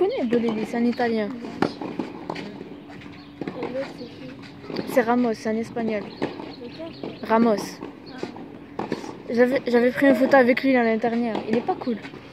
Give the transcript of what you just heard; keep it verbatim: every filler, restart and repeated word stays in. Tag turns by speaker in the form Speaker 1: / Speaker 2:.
Speaker 1: connais Bolelli, c'est un italien.
Speaker 2: Et l'autre, c'est qui?
Speaker 1: C'est Ramos, c'est un espagnol.
Speaker 2: Lequel?
Speaker 1: Ramos.
Speaker 2: Ah.
Speaker 1: J'avais j'avais pris une photo avec lui l'année dernière. Il est pas cool.